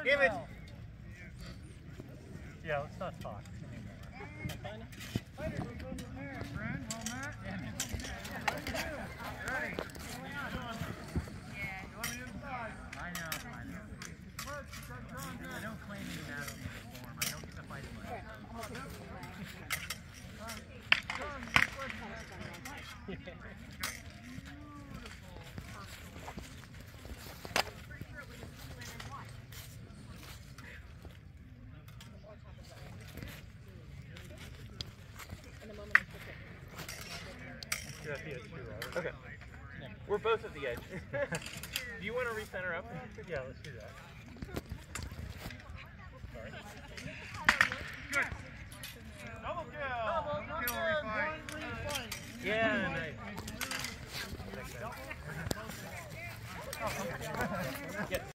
Image. Yeah, let's not talk anymore. I know. I don't claim anatomy form. I don't get to fight much. You're at the edge too, right? Okay. Yeah. We're both at the edge. Do you want to recenter up? Yeah, let's do that. Sorry. Good. Double kill. Yeah, nice.